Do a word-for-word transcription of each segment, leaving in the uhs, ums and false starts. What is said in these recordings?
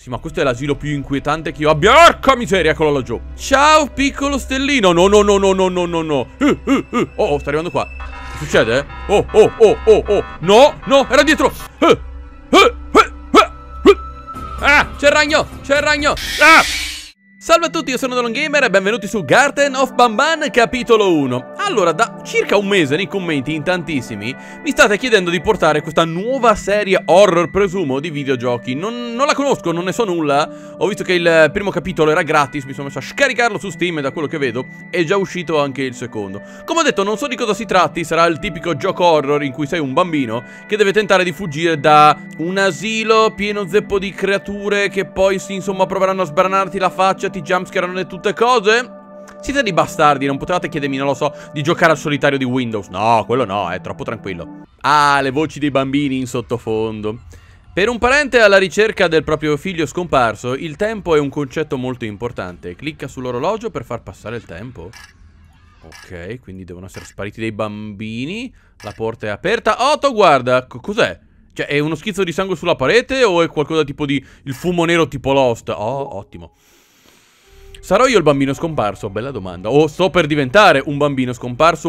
Sì, ma questo è l'asilo più inquietante che io abbia. Porca miseria, eccolo laggiù. Ciao, piccolo stellino. No, no, no, no, no, no, no, no. Uh, uh, uh. Oh, oh, sta arrivando qua. Che succede? Oh, oh, oh, oh, oh. No, no, era dietro. Uh, uh, uh, uh, uh. Ah, c'è il ragno, c'è il ragno. Ah! Salve a tutti, io sono DelonGamer e benvenuti su Garten of Banban capitolo uno. Allora, da circa un mese nei commenti, in tantissimi, mi state chiedendo di portare questa nuova serie horror, presumo, di videogiochi. Non, non la conosco, non ne so nulla. Ho visto che il primo capitolo era gratis, mi sono messo a scaricarlo su Steam e da quello che vedo è già uscito anche il secondo. Come ho detto, non so di cosa si tratti, sarà il tipico gioco horror in cui sei un bambino che deve tentare di fuggire da un asilo pieno zeppo di creature che poi, insomma, proveranno a sbranarti la faccia, ti jumpscarano e tutte cose. Siete dei bastardi, non potevate chiedermi, non lo so, di giocare al solitario di Windows. No, quello no, è troppo tranquillo. Ah, le voci dei bambini in sottofondo. Per un parente alla ricerca del proprio figlio scomparso, il tempo è un concetto molto importante. Clicca sull'orologio per far passare il tempo. Ok, quindi devono essere spariti dei bambini. La porta è aperta. Otto, guarda, cos'è? Cioè, è uno schizzo di sangue sulla parete o è qualcosa tipo di il fumo nero tipo Lost? Oh, ottimo. Sarò io il bambino scomparso? Bella domanda. O sto per diventare un bambino scomparso?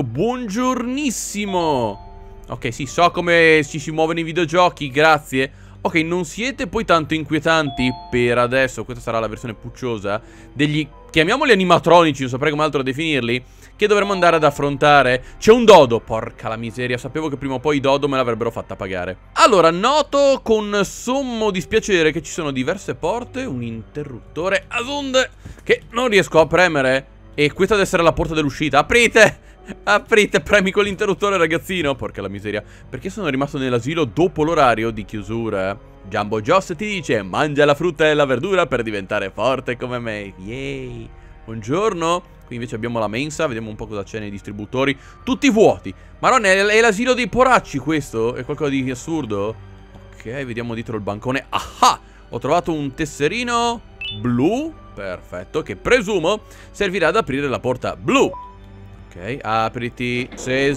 Buongiornissimo. Ok, sì, so come ci si muove nei videogiochi, grazie. Ok, non siete poi tanto inquietanti per adesso. Questa sarà la versione pucciosa degli, chiamiamoli animatronici, non saprei come altro definirli, che dovremmo andare ad affrontare. C'è un dodo, porca la miseria, sapevo che prima o poi i dodo me l'avrebbero fatta pagare. Allora, noto con sommo dispiacere che ci sono diverse porte, un interruttore Azund che non riesco a premere. E questa deve essere la porta dell'uscita. Aprite! Aprite, premi con l'interruttore, ragazzino. Porca la miseria. Perché sono rimasto nell'asilo dopo l'orario di chiusura? Jumbo Joss ti dice: mangia la frutta e la verdura per diventare forte come me. Yay. Buongiorno. Qui invece abbiamo la mensa. Vediamo un po' cosa c'è nei distributori. Tutti vuoti. Maronna, è, è l'asilo dei poracci questo? È qualcosa di assurdo? Ok, vediamo dietro il bancone. Ah! Ho trovato un tesserino blu. Perfetto, che presumo servirà ad aprire la porta blu. Ok, apriti,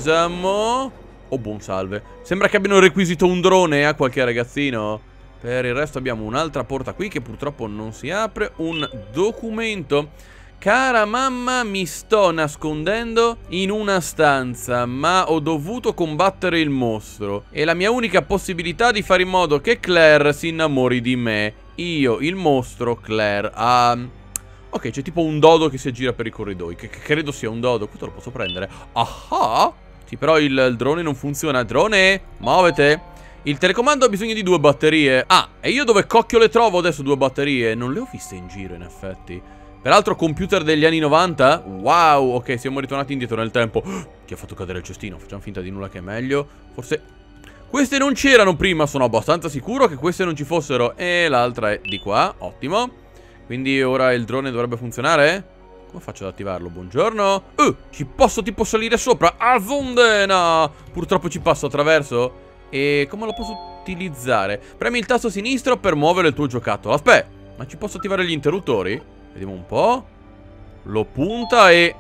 sesamo. Oh, buon salve. Sembra che abbiano requisito un drone a qualche ragazzino. Per il resto abbiamo un'altra porta qui che purtroppo non si apre. Un documento. Cara mamma, mi sto nascondendo in una stanza, ma ho dovuto combattere il mostro. E la mia unica possibilità di fare in modo che Claire si innamori di me. Io, il mostro, Claire. Um, ok, c'è tipo un dodo che si aggira per i corridoi. Che, che credo sia un dodo. Questo lo posso prendere. Ah! Sì, però il, il drone non funziona. Drone, muovete. Il telecomando ha bisogno di due batterie. Ah, e io dove cocchio le trovo adesso due batterie? Non le ho viste in giro, in effetti. Peraltro computer degli anni novanta. Wow, ok, siamo ritornati indietro nel tempo. Chi ha fatto cadere il cestino? Facciamo finta di nulla che è meglio. Forse queste non c'erano prima, sono abbastanza sicuro che queste non ci fossero. E l'altra è di qua, ottimo. Quindi ora il drone dovrebbe funzionare? Come faccio ad attivarlo? Buongiorno. Uh, ci posso tipo salire sopra. Azondena. Purtroppo ci passo attraverso. E come lo posso utilizzare? Premi il tasto sinistro per muovere il tuo giocattolo. Aspetta, ma ci posso attivare gli interruttori? Vediamo un po'. Lo punta e...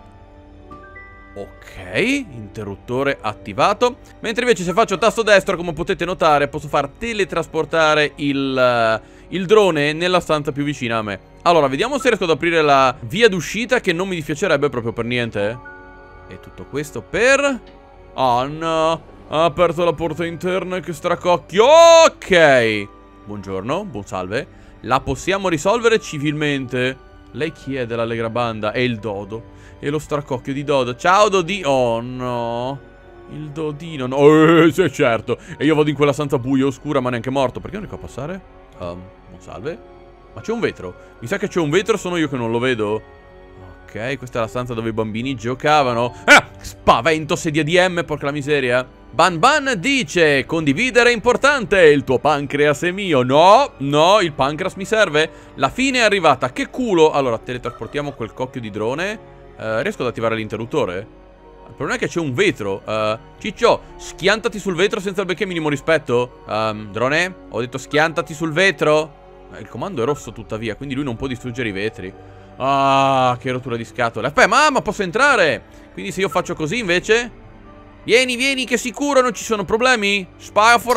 ok, interruttore attivato. Mentre invece se faccio tasto destro, come potete notare, posso far teletrasportare il, uh, il drone nella stanza più vicina a me. Allora, vediamo se riesco ad aprire la via d'uscita, che non mi dispiacerebbe proprio per niente. E tutto questo per... oh no, ha aperto la porta interna, che stracocchio. Ok, buongiorno, buon salve. La possiamo risolvere civilmente. Lei chi è dell'Allegra Banda? È il dodo. E lo stracocchio di dodo. Ciao Dodi. Oh no, il dodino no. Eh, sì, certo. E io vado in quella stanza buia e oscura, ma neanche morto. Perché non riesco a passare? Um, non salve. Ma c'è un vetro. Mi sa che c'è un vetro, sono io che non lo vedo. Ok, questa è la stanza dove i bambini giocavano. Ah, spavento sedia di M, porca la miseria. Ban Ban dice: condividere è importante, il tuo pancreas è mio. No, no, il pancreas mi serve. La fine è arrivata, che culo. Allora, teletrasportiamo quel cocchio di drone. uh, Riesco ad attivare l'interruttore? Il problema è che c'è un vetro. uh, Ciccio, schiantati sul vetro senza il benché minimo rispetto. um, Drone, ho detto schiantati sul vetro. Il comando è rosso tuttavia, quindi lui non può distruggere i vetri. Ah, che rottura di scatole. Aspetta, mamma, posso entrare? Quindi se io faccio così invece... Vieni, vieni, che sicuro non ci sono problemi. Spara fuori tu.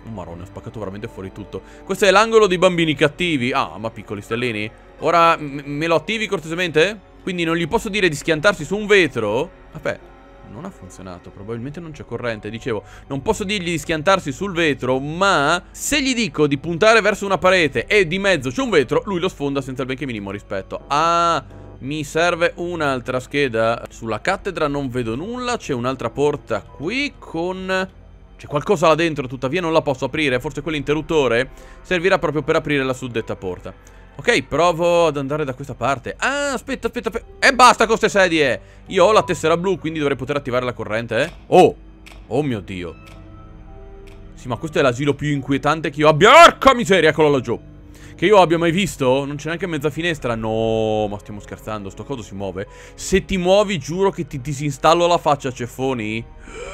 Oh marone, ho spaccato veramente fuori tutto. Questo è l'angolo dei bambini cattivi. Ah, ma piccoli stellini. Ora me lo attivi cortesemente? Quindi non gli posso dire di schiantarsi su un vetro? Vabbè, non ha funzionato. Probabilmente non c'è corrente. Dicevo, non posso dirgli di schiantarsi sul vetro, ma se gli dico di puntare verso una parete e di mezzo c'è un vetro, lui lo sfonda senza il benché minimo rispetto. Ah, mi serve un'altra scheda. Sulla cattedra non vedo nulla. C'è un'altra porta qui con... c'è qualcosa là dentro, tuttavia non la posso aprire. Forse quell'interruttore servirà proprio per aprire la suddetta porta. Ok, provo ad andare da questa parte. Ah, aspetta, aspetta, aspetta. E basta con queste sedie. Io ho la tessera blu, quindi dovrei poter attivare la corrente, eh? Oh, oh mio Dio. Sì, ma questo è l'asilo più inquietante che io abbia... Porca miseria, eccolo laggiù. Che io abbia mai visto. Non c'è neanche mezza finestra. No, ma stiamo scherzando, sto coso si muove. Se ti muovi, giuro che ti disinstallo la faccia, ceffoni.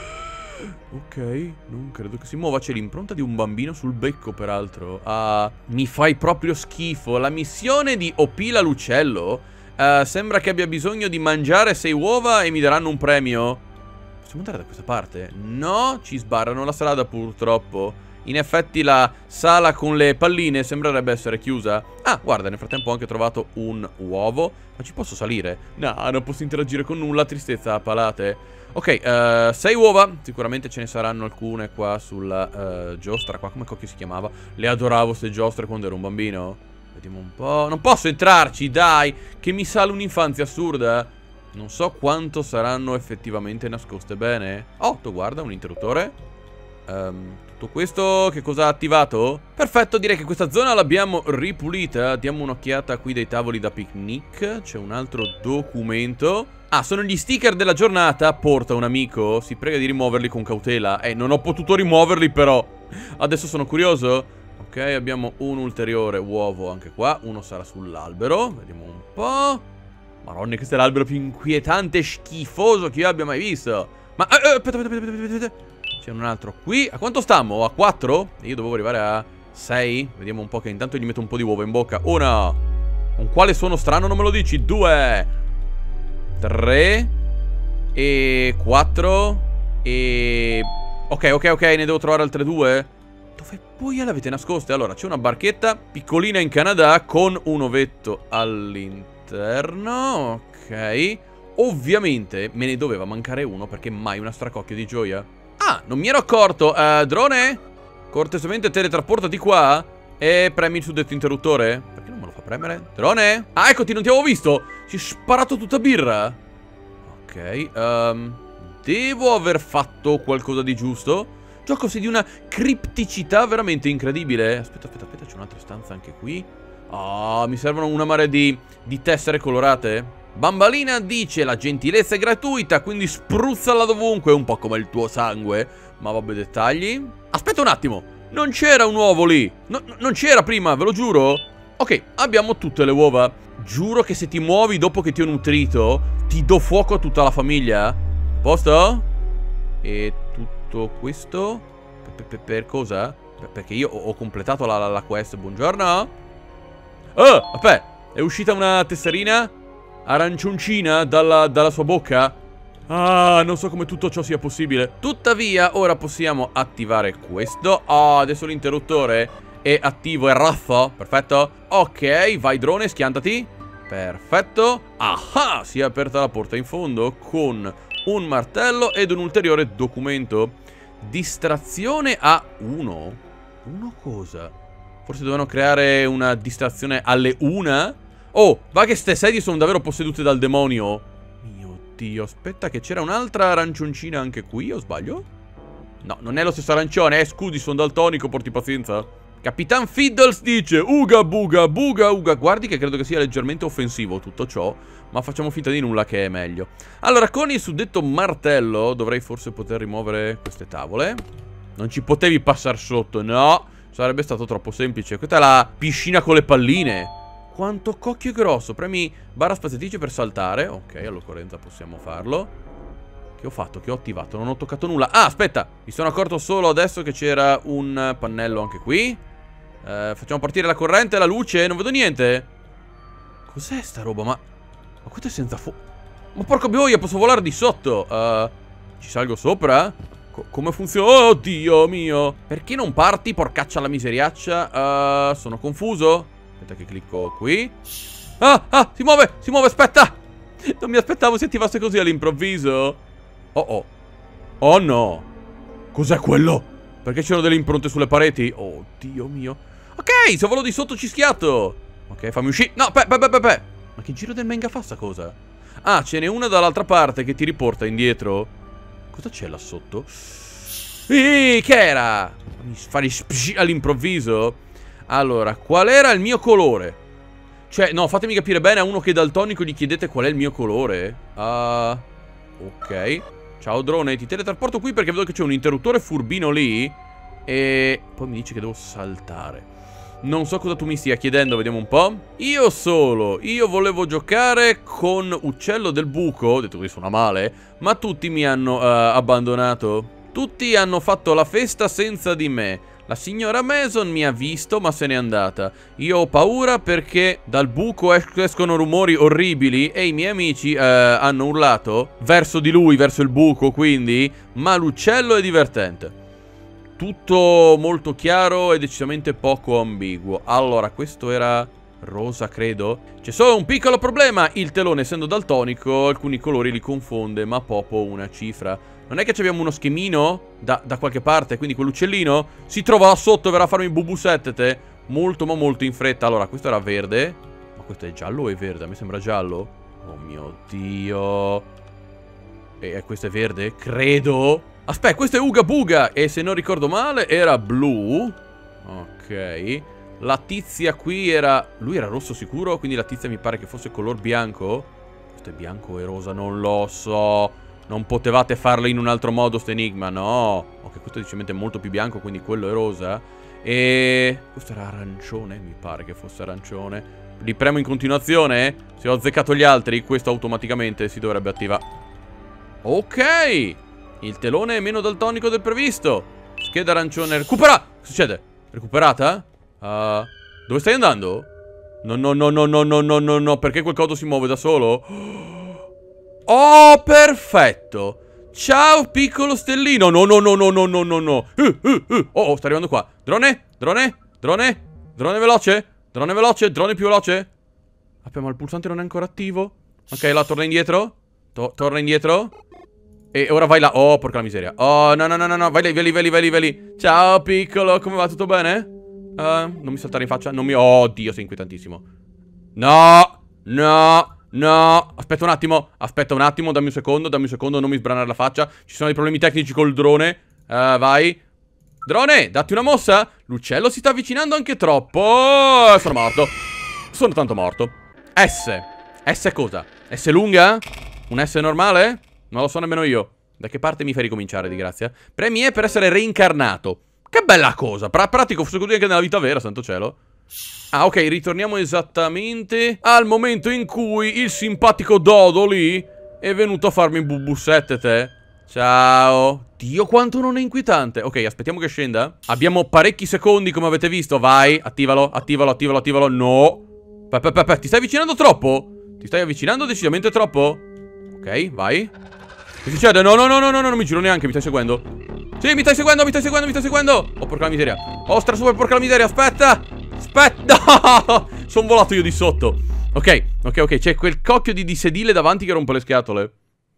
Ok, non credo che si muova. C'è l'impronta di un bambino sul becco, peraltro. Ah, mi fai proprio schifo. La missione di Opila l'uccello uh, sembra che abbia bisogno di mangiare sei uova e mi daranno un premio. Possiamo andare da questa parte? No, ci sbarrano la strada purtroppo. In effetti la sala con le palline sembrerebbe essere chiusa. Ah, guarda, nel frattempo ho anche trovato un uovo. Ma ci posso salire? No, non posso interagire con nulla. Tristezza a palate. Ok, uh, sei uova. Sicuramente ce ne saranno alcune qua sulla uh, giostra. Qua come cocchio si chiamava? Le adoravo ste giostre quando ero un bambino. Vediamo un po'. Non posso entrarci, dai. Che mi sale un'infanzia assurda. Non so quanto saranno effettivamente nascoste bene. Oh, tu guarda, un interruttore. Um, tutto questo che cosa ha attivato? Perfetto, direi che questa zona l'abbiamo ripulita. Diamo un'occhiata qui dei tavoli da picnic. C'è un altro documento. Ah, sono gli sticker della giornata. Porta un amico. Si prega di rimuoverli con cautela. Eh, non ho potuto rimuoverli però. Adesso sono curioso. Ok, abbiamo un ulteriore uovo anche qua. Uno sarà sull'albero. Vediamo un po'. Maronna, questo è l'albero più inquietante e schifoso che io abbia mai visto. Ma, eh, eh, aspetta, aspetta, aspetta, aspetta, aspetta. C'è un altro qui. A quanto stiamo? A quattro? Io dovevo arrivare a sei. Vediamo un po' che intanto gli metto un po' di uovo in bocca. Una. Con quale suono strano non me lo dici? Due. Tre. E quattro. E... Ok, ok, ok, ne devo trovare altre due. Dove poi le avete nascoste? Allora, c'è una barchetta piccolina in Canada con un ovetto all'interno. Ok. Ovviamente me ne doveva mancare uno perché mai una stracocchio di gioia. Ah, non mi ero accorto. uh, Drone, cortesemente teletrasportati qua e premi il suddetto interruttore. Perché non me lo fa premere? Drone? Ah, eccoti, non ti avevo visto. Si è sparato tutta birra. Ok, um, devo aver fatto qualcosa di giusto. Giocosi di una cripticità veramente incredibile. Aspetta, aspetta, aspetta, c'è un'altra stanza anche qui. Ah, oh, mi servono una marea di, di tessere colorate. Bambalina dice la gentilezza è gratuita, quindi spruzzala dovunque, un po' come il tuo sangue. Ma vabbè, dettagli. Aspetta un attimo, non c'era un uovo lì. No, non c'era prima, ve lo giuro. Ok, abbiamo tutte le uova. Giuro che se ti muovi dopo che ti ho nutrito, ti do fuoco a tutta la famiglia. Posto? E tutto questo? Per, per, per cosa? Per, perché io ho completato la, la, la quest. Buongiorno. Oh, aspetta, è uscita una tesserina arancioncina dalla, dalla sua bocca. Ah, non so come tutto ciò sia possibile. Tuttavia, ora possiamo attivare questo. Oh, adesso l'interruttore è attivo, è raffo. Perfetto. Ok, vai drone, schiantati. Perfetto. Ah, si è aperta la porta in fondo con un martello ed un ulteriore documento. Distrazione a uno. Uno cosa? Forse dovevano creare una distrazione alle una? Oh, va che ste sedie sono davvero possedute dal demonio. Mio Dio, aspetta che c'era un'altra arancioncina anche qui, o sbaglio? No, non è lo stesso arancione, eh, scusi, sono daltonico, porti pazienza. Capitan Fiddles dice Uga buga buga uga. Guardi che credo che sia leggermente offensivo tutto ciò, ma facciamo finta di nulla che è meglio. Allora, con il suddetto martello dovrei forse poter rimuovere queste tavole. Non ci potevi passare sotto, no? Sarebbe stato troppo semplice. Questa è la piscina con le palline. Quanto cocchio è grosso. Premi barra spaziatrice per saltare. Ok, all'occorrenza possiamo farlo. Che ho fatto? Che ho attivato? Non ho toccato nulla. Ah, aspetta, mi sono accorto solo adesso che c'era un pannello anche qui. eh, Facciamo partire la corrente e la luce. Non vedo niente. Cos'è sta roba? Ma Ma questo è senza fuoco. Ma porco boia, posso volare di sotto. uh, Ci salgo sopra? Co come funziona? Oh, Dio mio. Perché non parti, porcaccia la miseriaccia? Uh, sono confuso. Aspetta che clicco qui. Ah, ah, si muove, si muove, aspetta. Non mi aspettavo si attivasse così all'improvviso. Oh, oh. Oh, no. Cos'è quello? Perché c'erano delle impronte sulle pareti? Oh, Dio mio. Ok, se volo di sotto ci schiatto. Ok, fammi uscire. No, pe, pe, pe, pe, pe. Ma che giro del menga fa sta cosa? Ah, ce n'è una dall'altra parte che ti riporta indietro. Cosa c'è là sotto? Ehi, che era? Mi fare all'improvviso. Allora, qual era il mio colore? Cioè, no, fatemi capire bene. A uno che è daltonico gli chiedete qual è il mio colore. Uh, ok. Ciao drone, ti teletrasporto qui perché vedo che c'è un interruttore furbino lì. E poi mi dice che devo saltare. Non so cosa tu mi stia chiedendo, vediamo un po'. Io solo, io volevo giocare con Uccello del Buco. Ho detto che suona male. Ma tutti mi hanno uh, abbandonato. Tutti hanno fatto la festa senza di me. La signora Mason mi ha visto ma se n'è andata. Io ho paura perché dal buco es escono rumori orribili. E i miei amici uh, hanno urlato verso di lui, verso il buco quindi. Ma l'uccello è divertente. Tutto molto chiaro e decisamente poco ambiguo. Allora, questo era rosa, credo. C'è solo un piccolo problema. Il telone, essendo daltonico, alcuni colori li confonde, ma proprio una cifra. Non è che abbiamo uno schemino da, da qualche parte, quindi quell'uccellino si trova là sotto e verrà a farmi bubusettete. Molto, ma molto in fretta. Allora, questo era verde. Ma questo è giallo o è verde? A me sembra giallo. Oh mio Dio. E questo è verde? Credo. Aspetta, questo è Uga Buga. E se non ricordo male era blu. Ok. La tizia qui era... Lui era rosso sicuro, quindi la tizia mi pare che fosse color bianco. Questo è bianco e rosa, non lo so. Non potevate farlo in un altro modo sto enigma, no. Ok, questo è decisamente molto più bianco, quindi quello è rosa. E... questo era arancione, mi pare che fosse arancione. Li premo in continuazione. Se ho azzeccato gli altri, questo automaticamente si dovrebbe attivare. Ok. Il telone è meno daltonico del previsto. Scheda arancione recupera. Cosa succede? Recuperata? Uh, dove stai andando? No, no, no, no, no, no, no, no, no. Perché quel codo si muove da solo? Oh, perfetto. Ciao, piccolo stellino. No, no, no, no, no, no, no, no. Uh, uh, uh. Oh, oh, sta arrivando qua. Drone, drone, drone. Drone veloce. Drone veloce, drone più veloce. Aspetta, ma il pulsante non è ancora attivo. Ok, là, torna indietro. To torna indietro. E ora vai là. Oh, porca la miseria. Oh, no, no, no, no, no. Vai lì, vai lì, vai lì, vai lì, vai lì. Ciao, piccolo. Come va? Tutto bene? Uh, non mi saltare in faccia. Non mi... Oh, Dio, sei inquietantissimo. No, no, no. Aspetta un attimo. Aspetta un attimo. Dammi un secondo. Dammi un secondo. Non mi sbranare la faccia. Ci sono dei problemi tecnici col drone. Uh, vai. Drone, datti una mossa. L'uccello si sta avvicinando anche troppo. Oh, sono morto. Sono tanto morto. S. S cosa? S lunga? Un S normale? Non lo so nemmeno io. Da che parte mi fai ricominciare, di grazia? Premi E per essere reincarnato. Che bella cosa. Pra pratico fosse così anche nella vita vera, santo cielo. Ah, ok, ritorniamo esattamente al momento in cui il simpatico Dodo lì è venuto a farmi bubussette te. Ciao. Dio, quanto non è inquietante. Ok, aspettiamo che scenda. Abbiamo parecchi secondi, come avete visto. Vai, attivalo, attivalo, attivalo, attivalo. No. Pepe, pepe, ti stai avvicinando troppo? Ti stai avvicinando decisamente troppo? Ok, vai. Che succede? No, no, no, no, no, non mi giro neanche, mi stai seguendo? Sì, mi stai seguendo, mi stai seguendo, mi stai seguendo. Oh, porca la miseria. Ostra, super porca la miseria, aspetta. Aspetta. No! Sono volato io di sotto. Ok, ok, ok, c'è quel cocchio di, di sedile davanti che rompe le scatole.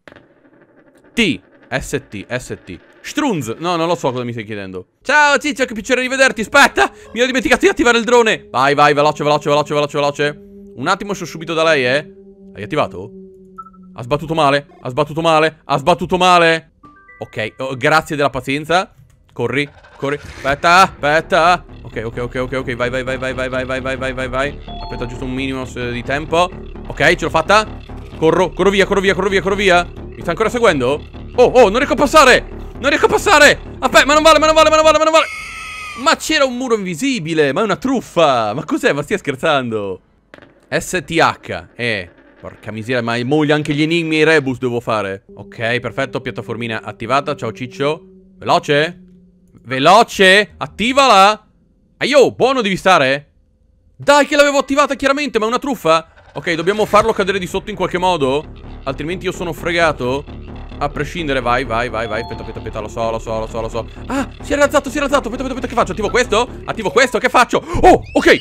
T. S T, S T. Strunz. No, non lo so cosa mi stai chiedendo. Ciao, Ciccio, che piacere di vederti. Aspetta, mi ho dimenticato di attivare il drone. Vai, vai, veloce, veloce, veloce, veloce, veloce. Un attimo, sono subito da lei, eh. Hai attivato? Ha sbattuto male, ha sbattuto male, ha sbattuto male. Ok, oh, grazie della pazienza. Corri, corri. Aspetta, aspetta. Ok, ok, ok, ok, ok. Vai, vai, vai, vai, vai, vai, vai, vai, vai, vai, vai. Aspetta giusto un minimo di tempo. Ok, ce l'ho fatta. Corro, corro via, corro via, corro via, corro via. Mi sta ancora seguendo? Oh, oh, non riesco a passare. Non riesco a passare. Aspetta, ma non vale, ma non vale, ma non vale, ma non vale. Ma c'era un muro invisibile. Ma è una truffa. Ma cos'è? Ma stia scherzando? S T H. Eh. Porca miseria, ma moglie anche gli enigmi e i rebus devo fare. Ok, perfetto, piattaformina attivata. Ciao Ciccio. Veloce? Veloce? Attivala. Aio, buono devi stare? Dai che l'avevo attivata chiaramente, ma è una truffa? Ok, dobbiamo farlo cadere di sotto in qualche modo. Altrimenti io sono fregato. A prescindere, vai, vai, vai, vai. Aspetta, aspetta, aspetta, lo so, lo so, lo so, lo so. Ah, si è rialzato, si è rialzato. Aspetta, aspetta, aspetta, che faccio? Attivo questo? Attivo questo, che faccio? Oh, ok.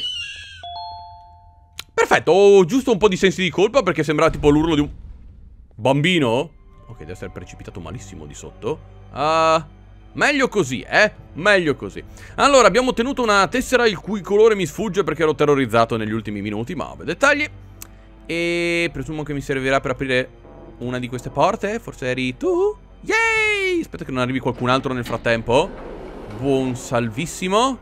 Perfetto, ho giusto un po' di sensi di colpa perché sembrava tipo l'urlo di un bambino. Ok, deve essere precipitato malissimo di sotto. Ah... Uh... Meglio così, eh? Meglio così. Allora, abbiamo ottenuto una tessera il cui colore mi sfugge perché ero terrorizzato negli ultimi minuti, ma vabbè, dettagli. E presumo che mi servirà per aprire una di queste porte. Forse eri tu? Yay! Aspetta che non arrivi qualcun altro nel frattempo. Buon salvissimo.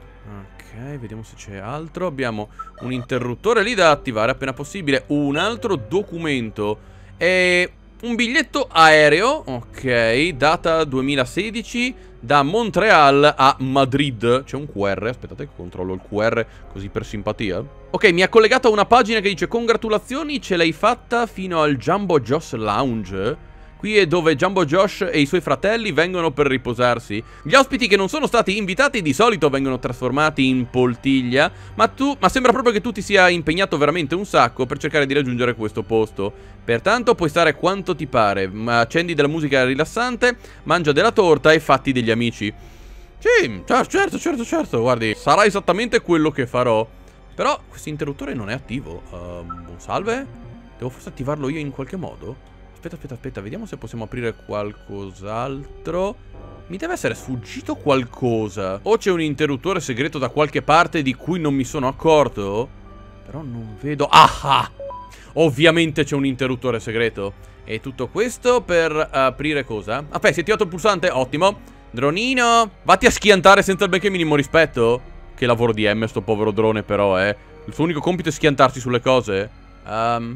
Ok, vediamo se c'è altro. Abbiamo un interruttore lì da attivare appena possibile. Un altro documento. E... un biglietto aereo, ok, data duemilasedici, da Montreal a Madrid. C'è un Q R, aspettate che controllo il Q R così per simpatia. Ok, mi ha collegato a una pagina che dice: congratulazioni, ce l'hai fatta fino al Jumbo Josh Lounge. Qui è dove Jumbo Josh e i suoi fratelli vengono per riposarsi. Gli ospiti che non sono stati invitati di solito vengono trasformati in poltiglia, ma tu, ma sembra proprio che tu ti sia impegnato veramente un sacco per cercare di raggiungere questo posto. Pertanto puoi stare quanto ti pare, ma accendi della musica rilassante, mangia della torta e fatti degli amici. Sì, certo, certo, certo, guardi, sarà esattamente quello che farò. Però questo interruttore non è attivo. uh, Buon salve? Devo forse attivarlo io in qualche modo? Aspetta, aspetta, aspetta, vediamo se possiamo aprire qualcos'altro. Mi deve essere sfuggito qualcosa. O c'è un interruttore segreto da qualche parte di cui non mi sono accorto. Però non vedo. Ah! Ovviamente c'è un interruttore segreto. E tutto questo per aprire cosa? Aspetta, si è attivato il pulsante? Ottimo. Dronino, vatti a schiantare senza il benché minimo rispetto. Che lavoro di M sto povero drone però, eh. Il suo unico compito è schiantarsi sulle cose. Um,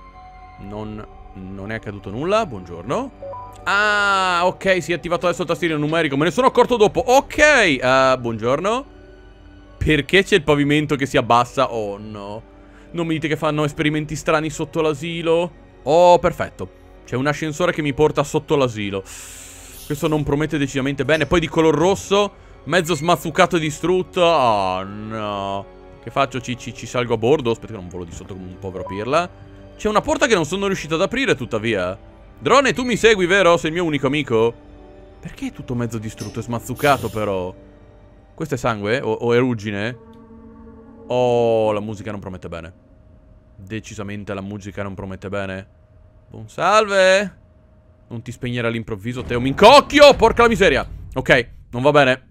non... Non è accaduto nulla, buongiorno. Ah, ok, si è attivato adesso il tastierino numerico. Me ne sono accorto dopo, ok. uh, Buongiorno. Perché c'è il pavimento che si abbassa? Oh no. Non mi dite che fanno esperimenti strani sotto l'asilo? Oh, perfetto. C'è un ascensore che mi porta sotto l'asilo. Questo non promette decisamente bene. Poi di color rosso, mezzo smazzucato e distrutto. Oh no. Che faccio? Ci, ci, ci salgo a bordo? Aspetta che non volo di sotto come un povero pirla. C'è una porta che non sono riuscito ad aprire, tuttavia. Drone, tu mi segui, vero? Sei il mio unico amico? Perché è tutto mezzo distrutto e smazzucato, però? Questo è sangue? O, o è ruggine? Oh, la musica non promette bene. Decisamente la musica non promette bene. Buon salve. Non ti spegnere all'improvviso, Teo. Mi incocchio! Porca la miseria. Ok, non va bene.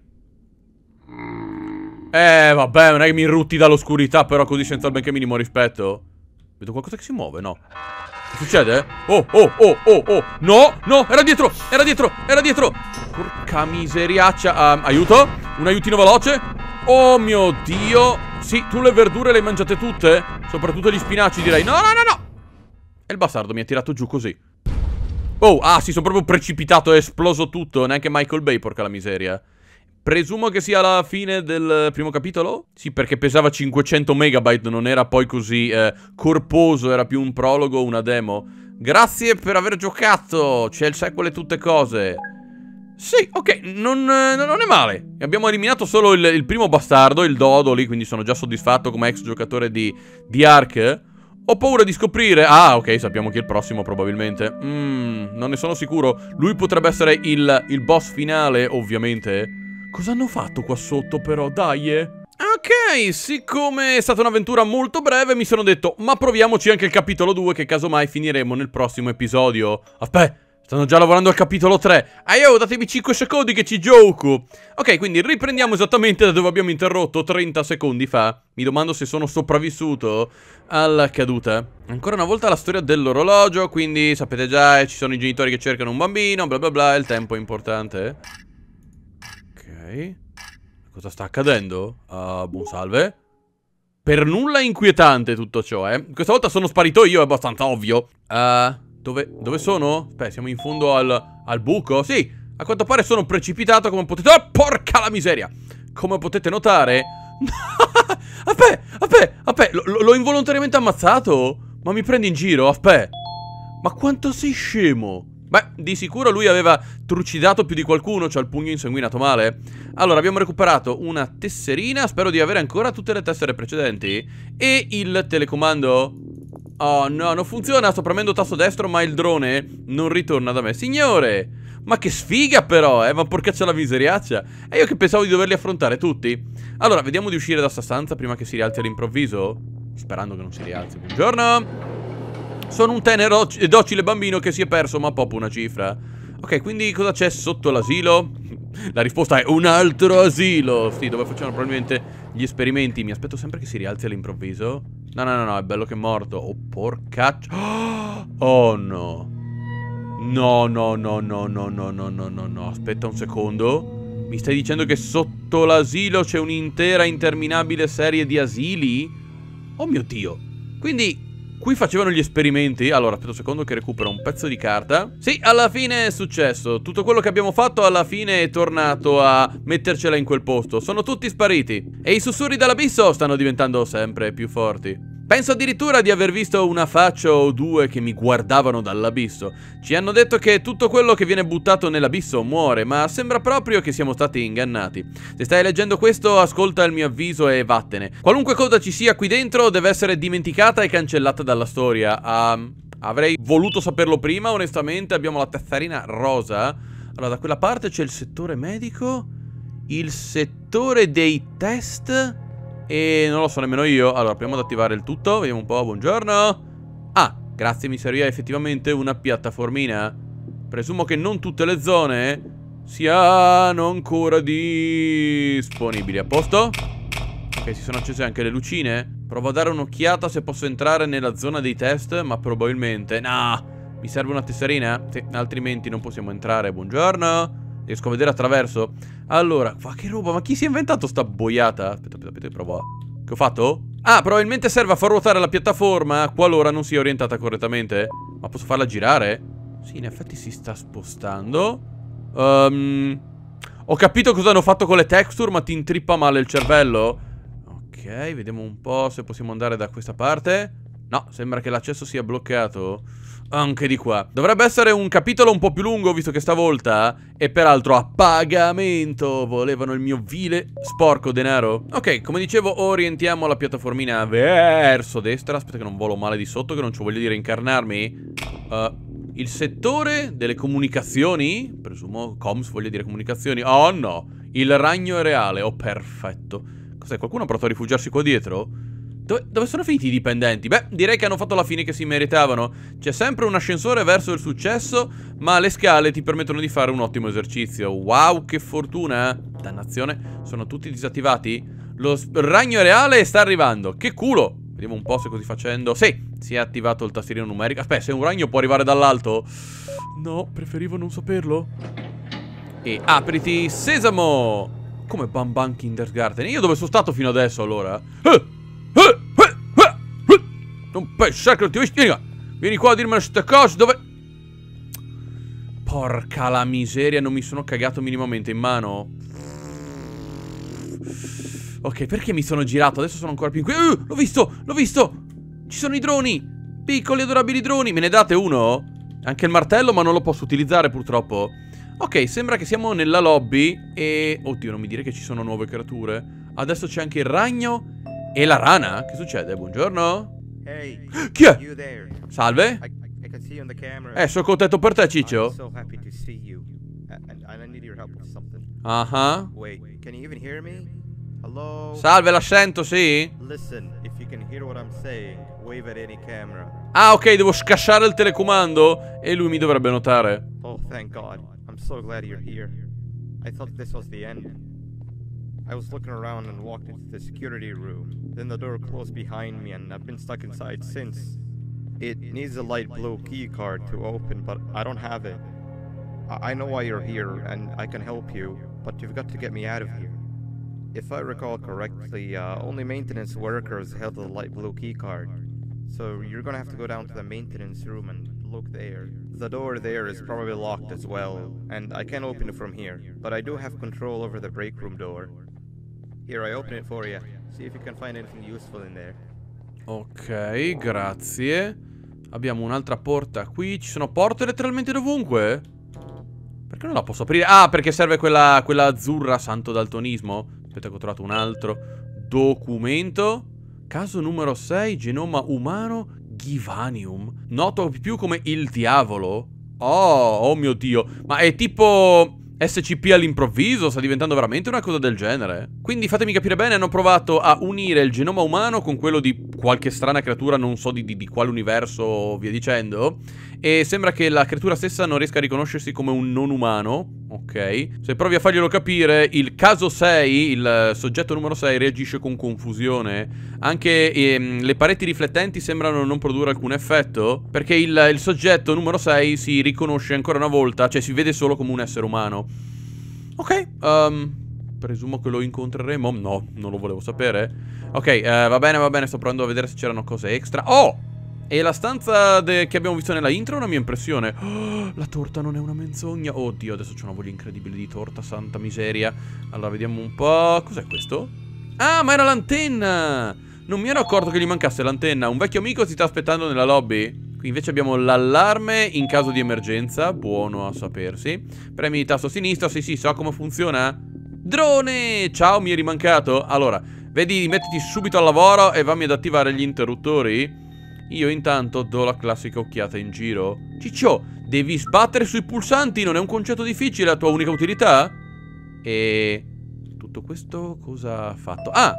Eh, vabbè, non è che mi rutti dall'oscurità, però così senza il benché minimo rispetto. Vedo qualcosa che si muove, no? Che succede? Oh, oh, oh, oh, oh. No, no, era dietro, era dietro, era dietro. Porca miseriaccia. um, Aiuto, un aiutino veloce. Oh mio Dio. Sì, tu le verdure le hai mangiate tutte? Soprattutto gli spinaci, direi. No, no, no, no. E il bastardo mi ha tirato giù così. Oh, ah, sì, sono proprio precipitato, è esploso tutto. Neanche Michael Bay, porca la miseria. Presumo che sia la fine del primo capitolo? Sì, perché pesava cinquecento megabyte, non era poi così eh, corposo, era più un prologo, una demo. Grazie per aver giocato, c'è il sequel e tutte cose. Sì, ok, non, non è male. Abbiamo eliminato solo il, il primo bastardo, il Dodo lì, quindi sono già soddisfatto come ex giocatore di, di Ark. Ho paura di scoprire... Ah, ok, sappiamo chi è il prossimo probabilmente. Mmm, non ne sono sicuro. Lui potrebbe essere il, il boss finale, ovviamente. Cosa hanno fatto qua sotto però, dai eh? Ok, siccome è stata un'avventura molto breve mi sono detto: ma proviamoci anche il capitolo due che casomai finiremo nel prossimo episodio. Aspetta, stanno già lavorando al capitolo tre. Aio, datemi cinque secondi che ci gioco. Ok, quindi riprendiamo esattamente da dove abbiamo interrotto trenta secondi fa. Mi domando se sono sopravvissuto alla caduta. Ancora una volta la storia dell'orologio, quindi sapete già, eh, ci sono i genitori che cercano un bambino, bla bla bla, il tempo è importante. Ok, cosa sta accadendo? Uh, buon salve. Per nulla inquietante tutto ciò, eh. Questa volta sono sparito io, è abbastanza ovvio. uh, dove, dove sono? Aspetta, siamo in fondo al, al buco? Sì, a quanto pare sono precipitato come potete... Oh, porca la miseria! Come potete notare... Aspetta, aspetta, aspetta, l'ho involontariamente ammazzato? Ma mi prendi in giro? Aspetta. Ma quanto sei scemo? Beh, di sicuro lui aveva trucidato più di qualcuno, c'ha il pugno insanguinato male. Allora, abbiamo recuperato una tesserina, spero di avere ancora tutte le tessere precedenti. E il telecomando. Oh no, non funziona, sto premendo tasto destro ma il drone non ritorna da me. Signore, ma che sfiga però, eh, ma porcaccia la miseriaccia. E io che pensavo di doverli affrontare tutti. Allora, vediamo di uscire da sta stanza prima che si rialzi all'improvviso. Sperando che non si rialzi. Buongiorno. Sono un tenero e docile bambino che si è perso ma poppa una cifra. Ok, quindi cosa c'è sotto l'asilo? La risposta è un altro asilo. Sì, dove facciamo probabilmente gli esperimenti. Mi aspetto sempre che si rialzi all'improvviso. No, no, no, no, è bello che è morto. Oh, porcaccia. Oh, no. No, no, no, no, no, no, no, no, no, no. Aspetta un secondo. Mi stai dicendo che sotto l'asilo c'è un'intera interminabile serie di asili? Oh mio Dio. Quindi qui facevano gli esperimenti. Allora, aspetta un secondo che recupero un pezzo di carta. Sì, alla fine è successo. Tutto quello che abbiamo fatto alla fine è tornato a mettercela in quel posto. Sono tutti spariti. E i sussurri dall'abisso stanno diventando sempre più forti. Penso addirittura di aver visto una faccia o due che mi guardavano dall'abisso. Ci hanno detto che tutto quello che viene buttato nell'abisso muore, ma sembra proprio che siamo stati ingannati. Se stai leggendo questo, ascolta il mio avviso e vattene. Qualunque cosa ci sia qui dentro deve essere dimenticata e cancellata dalla storia. Um, avrei voluto saperlo prima, onestamente. Abbiamo la tesserina rosa. Allora, da quella parte c'è il settore medico, il settore dei test... E non lo so nemmeno io. Allora, proviamo ad attivare il tutto. Vediamo un po', buongiorno. Ah, grazie, mi serviva effettivamente una piattaformina. Presumo che non tutte le zone siano ancora disponibili. A posto? Ok, si sono accese anche le lucine. Provo a dare un'occhiata se posso entrare nella zona dei test, ma probabilmente... No, mi serve una tesserina? Sì, altrimenti non possiamo entrare. Buongiorno. Riesco a vedere attraverso. Allora, ma che roba, ma chi si è inventato sta boiata? Aspetta, aspetta, aspetta, provo. Che ho fatto? Ah, probabilmente serve a far ruotare la piattaforma qualora non sia orientata correttamente. Ma posso farla girare? Sì, in effetti si sta spostando. um, Ho capito cosa hanno fatto con le texture, ma ti intrippa male il cervello. Ok, vediamo un po' se possiamo andare da questa parte. No, sembra che l'accesso sia bloccato anche di qua. Dovrebbe essere un capitolo un po' più lungo, visto che stavolta è peraltro a pagamento. Volevano il mio vile, sporco denaro. Ok, come dicevo, orientiamo la piattaformina verso destra. Aspetta che non volo male di sotto, che non ci voglio dire incarnarmi. uh, Il settore delle comunicazioni. Presumo comms voglia dire comunicazioni. Oh no, il ragno è reale. Oh, perfetto. Cos'è? Qualcuno ha provato a rifugiarsi qua dietro? Dove, dove sono finiti i dipendenti? Beh, direi che hanno fatto la fine che si meritavano. C'è sempre un ascensore verso il successo, ma le scale ti permettono di fare un ottimo esercizio. Wow, che fortuna! Dannazione, sono tutti disattivati? Lo ragno è reale e sta arrivando. Che culo! Vediamo un po' se così facendo. Sì, si è attivato il tastierino numerico. Aspetta, se un ragno può arrivare dall'alto. No, preferivo non saperlo. E apriti, sesamo! Come Bam Bam Kindergarten. Io dove sono stato fino adesso allora? Eh! Non pensare che non ti ho visto. Vieni qua. Vieni qua a dirmi queste cose. Dove... Porca la miseria. Non mi sono cagato minimamente in mano. Ok, perché mi sono girato? Adesso sono ancora più in qui. uh, L'ho visto, l'ho visto. Ci sono i droni. Piccoli adorabili droni. Me ne date uno? Anche il martello, ma non lo posso utilizzare purtroppo. Ok, sembra che siamo nella lobby. E... oddio, non mi dire che ci sono nuove creature. Adesso c'è anche il ragno e la rana. Che succede? Buongiorno. Hey, chi è? you there? Salve? I, I can see you on the camera. Eh, sono contento per te, I'm Ciccio. so happy to see you. And, and I need your help with something. Ah, uh-huh. Wait, can you even hear me? Hello? Salve, la sento, sì? Listen, if you can hear what I'm saying, wave at any camera. Ah, ok, devo scasciare il telecomando e lui mi dovrebbe notare. Oh, thank God. I'm so glad you're here. I thought this was the end. I was looking around and walked into the security room. Then the door closed behind me and I've been stuck inside since. It needs a light blue key card to open, but I don't have it. I, I know why you're here and I can help you, but you've got to get me out of here. If I recall correctly, uh, only maintenance workers held the light blue key card. So you're gonna have to go down to the maintenance room and look there. The door there is probably locked as well, and I can't open it from here, but I do have control over the break room door. Here, I open it for you. See if you can find anything useful in there. Ok, grazie. Abbiamo un'altra porta qui. Ci sono porte letteralmente dovunque? Perché non la posso aprire? Ah, perché serve quella, quella azzurra, santo daltonismo. Aspetta che ho trovato un altro documento. Caso numero sei, genoma umano Givanium, noto più come il diavolo. Oh, oh mio Dio. Ma è tipo S C P all'improvviso? Sta diventando veramente una cosa del genere? Quindi fatemi capire bene, hanno provato a unire il genoma umano con quello di qualche strana creatura, non so di, di, di quale universo, via dicendo. E sembra che la creatura stessa non riesca a riconoscersi come un non umano. Ok. Se provi a farglielo capire, il caso sei, il soggetto numero sei, reagisce con confusione. Anche ehm, le pareti riflettenti sembrano non produrre alcun effetto, perché il, il soggetto numero sei si riconosce ancora una volta, cioè si vede solo come un essere umano. Ok, um, presumo che lo incontreremo. No, non lo volevo sapere. Ok, uh, va bene, va bene, sto provando a vedere se c'erano cose extra. Oh! E la stanza che abbiamo visto nella intro è una mia impressione. Oh, la torta non è una menzogna. Oddio, adesso c'è una voglia incredibile di torta, santa miseria. Allora, vediamo un po'. Cos'è questo? Ah, ma era l'antenna! Non mi ero accorto che gli mancasse l'antenna. Un vecchio amico si sta aspettando nella lobby. Qui invece abbiamo l'allarme in caso di emergenza. Buono a sapersi. Premi il tasto sinistro. Sì, sì, so come funziona. Drone! Ciao, mi eri mancato. Allora, vedi, mettiti subito al lavoro e vammi ad attivare gli interruttori. Io intanto do la classica occhiata in giro. Ciccio, devi sbattere sui pulsanti, non è un concetto difficile, la tua unica utilità? E... tutto questo cosa ha fatto? Ah!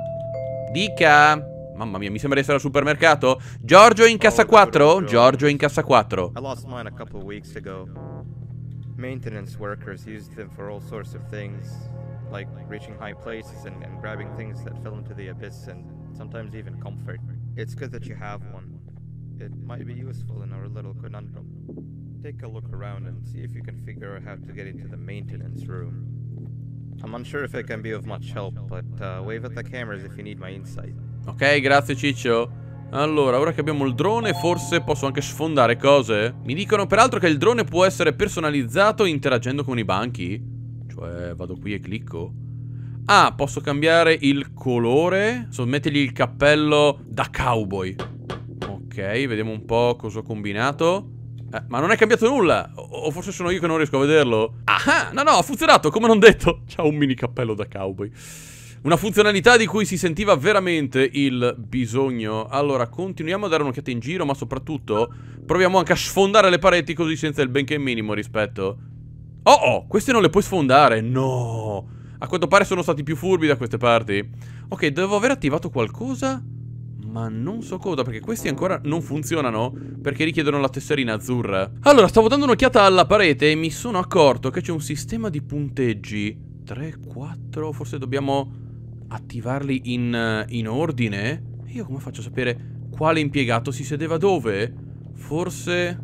Dica! Mamma mia, mi sembra di essere al supermercato. Giorgio in cassa quattro? Giorgio in cassa quattro. I lost mine a couple of weeks ago. Maintenance workers used them for all sorts of things, like reaching high places and, and grabbing things that fell into the abyss and sometimes even comfort. It's good that you have one. It might be useful in our little conundrum. Take a look around and see if you can figure out how to get into the maintenance room. I'm unsure if it can be of much help, but uh, wave at the cameras if you need my insight. Ok, grazie Ciccio. Allora, ora che abbiamo il drone, forse posso anche sfondare cose. Mi dicono peraltro che il drone può essere personalizzato interagendo con i banchi. Cioè, vado qui e clicco. Ah, posso cambiare il colore. So, mettergli il cappello da cowboy. Ok, vediamo un po' cosa ho combinato. Eh, ma non è cambiato nulla. O, o forse sono io che non riesco a vederlo. Ah, no, no, ha funzionato, come non detto. C'ha un mini cappello da cowboy. Una funzionalità di cui si sentiva veramente il bisogno. Allora, continuiamo a dare un'occhiata in giro, ma soprattutto proviamo anche a sfondare le pareti così senza il benché minimo rispetto. Oh, oh, queste non le puoi sfondare. No. A quanto pare sono stati più furbi da queste parti. Ok, devo aver attivato qualcosa, ma non so cosa, perché questi ancora non funzionano, perché richiedono la tesserina azzurra. Allora, stavo dando un'occhiata alla parete e mi sono accorto che c'è un sistema di punteggi. tre, quattro, forse dobbiamo attivarli in, in ordine. E io come faccio a sapere quale impiegato si sedeva dove? Forse...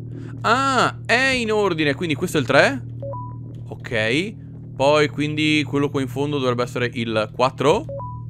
ah, è in ordine, quindi questo è il tre. Ok. Poi quindi quello qua in fondo dovrebbe essere il quattro.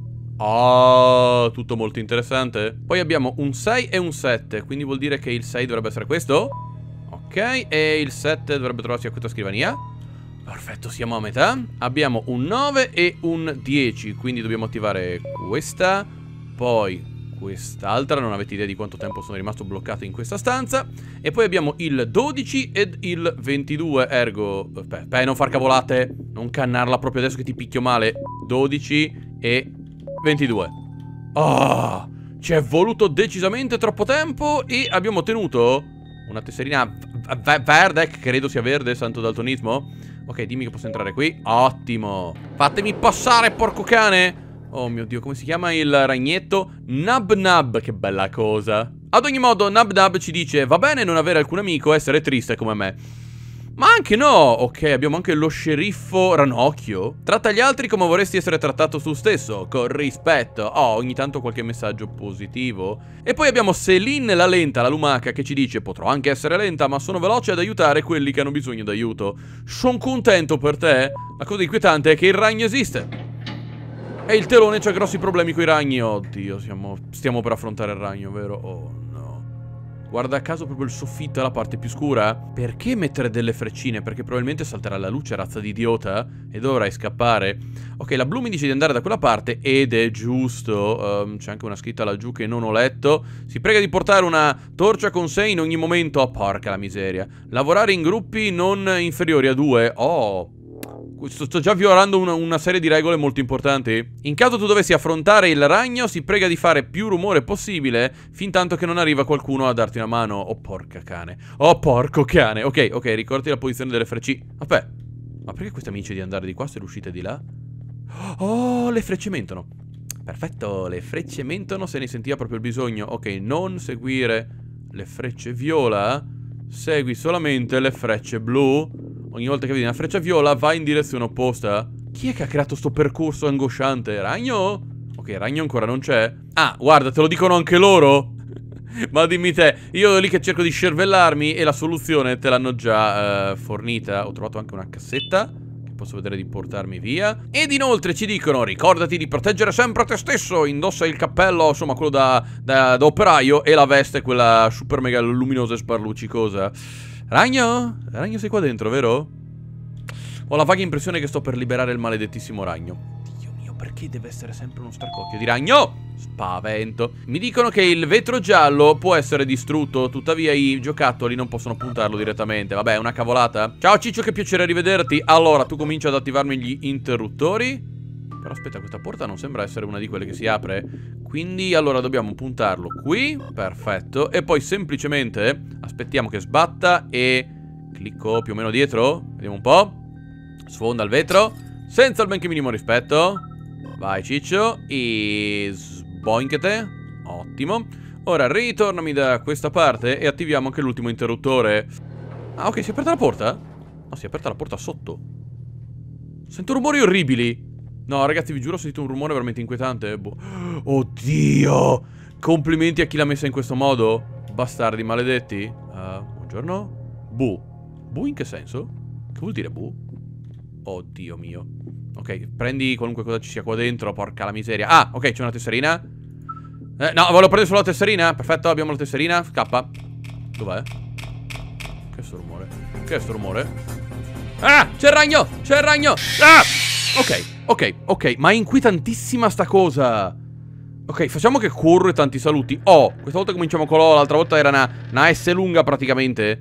Ah, tutto molto interessante. Poi abbiamo un sei e un sette, quindi vuol dire che il sei dovrebbe essere questo. Ok, e il sette dovrebbe trovarsi a questa scrivania. Perfetto, siamo a metà. Abbiamo un nove e un dieci, quindi dobbiamo attivare questa. Poi quest'altra, non avete idea di quanto tempo sono rimasto bloccato in questa stanza. E poi abbiamo il dodici ed il ventidue, ergo... Aspetta, non far cavolate, non cannarla proprio adesso che ti picchio male. Dodici e ventidue. Ah, ci è voluto decisamente troppo tempo e abbiamo ottenuto una tesserina verde, che credo sia verde, santo daltonismo. Ok, dimmi che posso entrare qui. Ottimo. Fatemi passare, porco cane. Oh mio Dio, come si chiama il ragnetto? Nub Nub, che bella cosa. Ad ogni modo, Nub Nub ci dice: va bene non avere alcun amico, essere triste come me. Ma anche no. Ok, abbiamo anche lo sceriffo Ranocchio. Tratta gli altri come vorresti essere trattato tu stesso, con rispetto. Oh, ogni tanto qualche messaggio positivo. E poi abbiamo Celine la lenta, la lumaca, che ci dice: potrò anche essere lenta, ma sono veloce ad aiutare quelli che hanno bisogno d'aiuto. Sono contento per te. La cosa inquietante è che il ragno esiste. E il telone c'ha grossi problemi coi ragni. Oddio, siamo, stiamo per affrontare il ragno, vero? Oh no. Guarda caso proprio il soffitto è la parte più scura. Perché mettere delle freccine? Perché probabilmente salterà la luce, razza di idiota, e dovrai scappare. Ok, la blu mi dice di andare da quella parte, ed è giusto. um, C'è anche una scritta laggiù che non ho letto. Si prega di portare una torcia con sé in ogni momento. Oh, porca la miseria. Lavorare in gruppi non inferiori a due. Oh, Sto, sto già violando una, una serie di regole molto importanti. In caso tu dovessi affrontare il ragno, si prega di fare più rumore possibile fin tanto che non arriva qualcuno a darti una mano. Oh porca cane. Oh porco cane. Ok, ok, ricordi la posizione delle frecce. Aspetta, ma perché questa mi dice di andare di qua se l'uscita è di là? Oh, le frecce mentono. Perfetto, le frecce mentono se ne sentiva proprio il bisogno. Ok, non seguire le frecce viola. Segui solamente le frecce blu. Ogni volta che vedi una freccia viola vai in direzione opposta. Chi è che ha creato sto percorso angosciante? Ragno? Ok, Ragno ancora non c'è. Ah, guarda, te lo dicono anche loro? Ma dimmi te, io lì che cerco di scervellarmi e la soluzione te l'hanno già uh, fornita. Ho trovato anche una cassetta che posso vedere di portarmi via. Ed inoltre ci dicono, ricordati di proteggere sempre te stesso. Indossa il cappello, insomma, quello da, da, da operaio, e la veste, quella super mega luminosa e sparlucicosa. Ragno? Ragno sei qua dentro, vero? Ho la vaga impressione che sto per liberare il maledettissimo ragno. Dio mio, perché deve essere sempre uno starcocchio di ragno? Spavento. Mi dicono che il vetro giallo può essere distrutto, tuttavia i giocattoli non possono puntarlo direttamente. Vabbè, è una cavolata. Ciao Ciccio, che piacere rivederti. Allora, tu cominci ad attivarmi gli interruttori. Però aspetta, questa porta non sembra essere una di quelle che si apre. Quindi, allora, dobbiamo puntarlo qui. Perfetto. E poi semplicemente aspettiamo che sbatta e clicco più o meno dietro. Vediamo un po'. Sfonda il vetro senza il benché minimo rispetto. Vai Ciccio. E sboinchete. Ottimo. Ora ritornami da questa parte e attiviamo anche l'ultimo interruttore. Ah, ok, si è aperta la porta? No, si è aperta la porta sotto. Sento rumori orribili. No, ragazzi, vi giuro, ho sentito un rumore veramente inquietante. Boh. Oddio! Complimenti a chi l'ha messa in questo modo. Bastardi maledetti. Uh, buongiorno. Bu. Bu in che senso? Che vuol dire bu? Oddio mio. Ok, prendi qualunque cosa ci sia qua dentro. Porca la miseria. Ah, ok, c'è una tesserina. Eh, no, volevo prendere solo la tesserina. Perfetto, abbiamo la tesserina. Scappa. Dov'è? Che è sto rumore? Che è sto rumore? Ah, c'è il ragno! C'è il ragno! Ah! Ok, ok, ok, ma è inquietantissima sta cosa. Ok, facciamo che corro e tanti saluti. Oh, questa volta cominciamo con l'O, l'altra volta era una, una S lunga praticamente.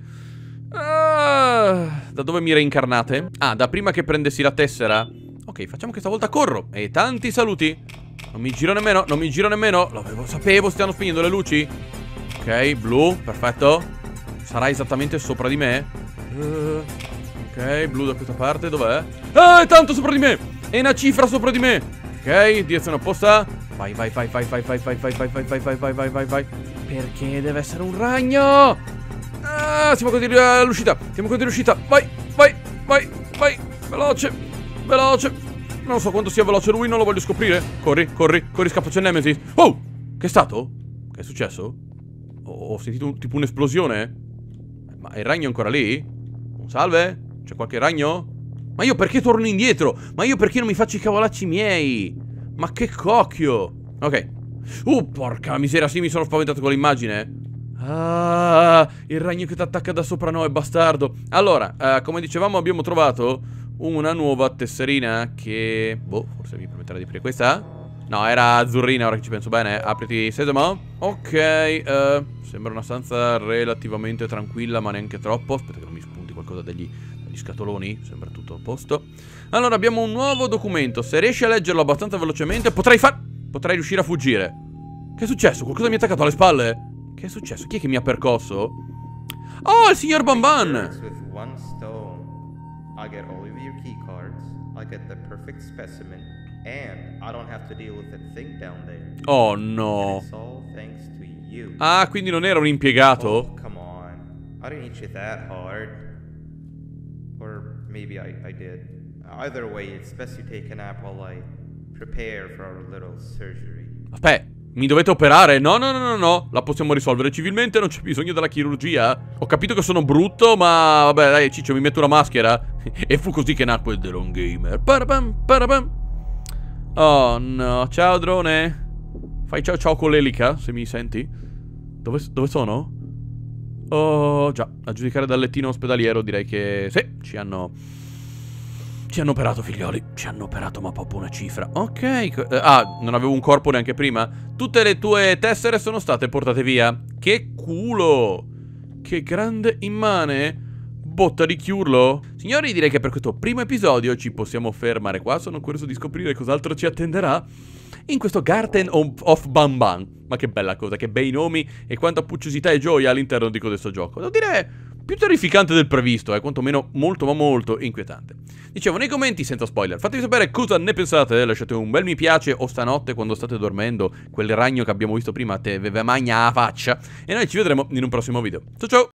uh, Da dove mi reincarnate? Ah, da prima che prendessi la tessera. Ok, facciamo che stavolta corro e tanti saluti. Non mi giro nemmeno, non mi giro nemmeno. Lo sapevo, stiano spegnendo le luci. Ok, blu, perfetto. Sarà esattamente sopra di me. uh, Ok, blu da questa parte, dov'è? Ah, è tanto sopra di me! È una cifra sopra di me! Ok, direzione opposta. Vai, vai, vai, vai, vai, vai, vai, vai, vai, vai, vai, vai, vai, vai, vai, vai. Perché deve essere un ragno? Ah, siamo quasi all'uscita. Siamo quasi all'uscita. Vai, vai, vai, vai. Veloce, veloce. Non so quanto sia veloce lui, non lo voglio scoprire. Corri, corri, corri, scappa, c'è Nemesis. Oh, che è stato? Che è successo? Ho sentito un, tipo un'esplosione. Ma il ragno è ancora lì? Un salve? C'è qualche ragno? Ma io perché torno indietro? Ma io perché non mi faccio i cavolacci miei? Ma che cocchio. Ok. Uh, porca miseria, sì, mi sono spaventato con l'immagine. Ah, il ragno che ti attacca da sopra, no, è bastardo. Allora, uh, come dicevamo, abbiamo trovato una nuova tesserina che... boh, forse mi permetterà di aprire questa? No, era azzurrina, ora che ci penso bene. Apriti, sesamo. Ok, uh, sembra una stanza relativamente tranquilla, ma neanche troppo. Aspetta che non mi spunti qualcosa degli... gli scatoloni, sembra tutto a posto. Allora abbiamo un nuovo documento. Se riesci a leggerlo abbastanza velocemente potrai far... potrai riuscire a fuggire. Che è successo? Qualcosa mi ha attaccato alle spalle? Che è successo? Chi è che mi ha percosso? Oh, il signor Bamban! Oh no. Ah, quindi non era un impiegato? Oh, come on. I didn't hit you that hard. Or maybe I, I did. Either way, it's best you take a nap while I prepare for our little surgery. Aspetta, mi dovete operare? No, no, no, no, no. La possiamo risolvere civilmente, non c'è bisogno della chirurgia. Ho capito che sono brutto, ma vabbè, dai, Ciccio, mi metto una maschera. E fu così che nacque The Lone Gamer. Parabam, parabam. Oh no, ciao drone. Fai ciao ciao con l'elica, se mi senti. Dove, dove sono? Oh, già, a giudicare dal lettino ospedaliero direi che... sì, ci hanno... ci hanno operato, figlioli. Ci hanno operato, ma proprio una cifra. Ok, eh, ah, non avevo un corpo neanche prima. Tutte le tue tessere sono state portate via. Che culo. Che grande immane. botta di chiurlo? Signori, direi che per questo primo episodio ci possiamo fermare qua. Sono curioso di scoprire cos'altro ci attenderà in questo Garden of Banban. Ma che bella cosa, che bei nomi e quanta pucciosità e gioia all'interno di questo gioco. Devo dire più terrificante del previsto, eh, quantomeno molto ma molto inquietante. Dicevo nei commenti, senza spoiler, fatemi sapere cosa ne pensate, lasciate un bel mi piace o stanotte quando state dormendo, quel ragno che abbiamo visto prima te ve magna la faccia, e noi ci vedremo in un prossimo video. Ciao ciao!